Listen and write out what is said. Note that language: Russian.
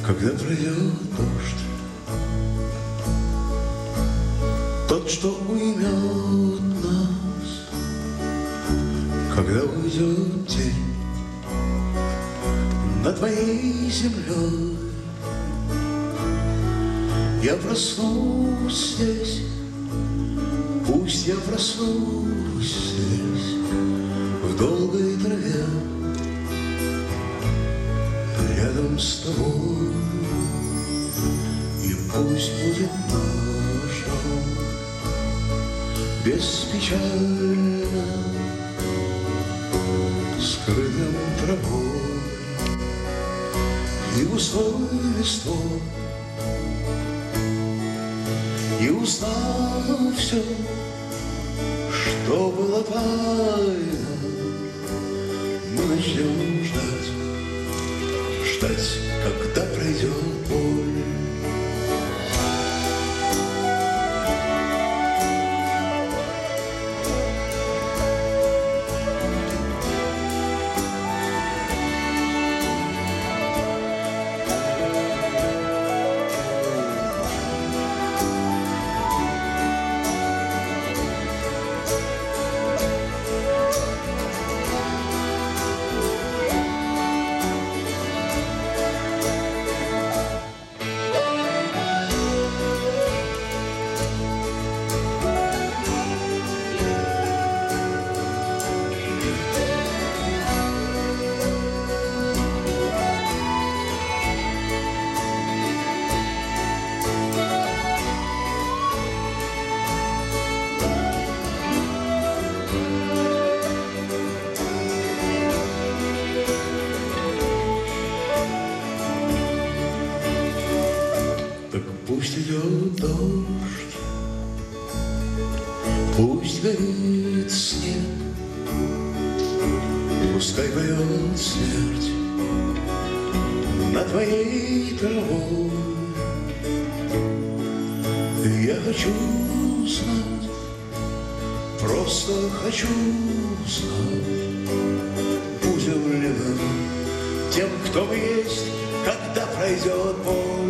Когда пройдет дождь, тот, что уймет нас, когда уйдет день над твоей землей, я проснусь здесь, пусть я проснусь здесь, в долгой траве, рядом с тобой, и пусть будет наш дом беспечально скрытым травой и густой листвой. И узнав все, что было тайно, мы начнем ждать, когда пройдет боль. Пусть идет дождь, пусть горит снег, пускай поет смерть над твоей травой. Я хочу знать, просто хочу знать, будем ли мы тем, кто мы есть, когда пройдет боль.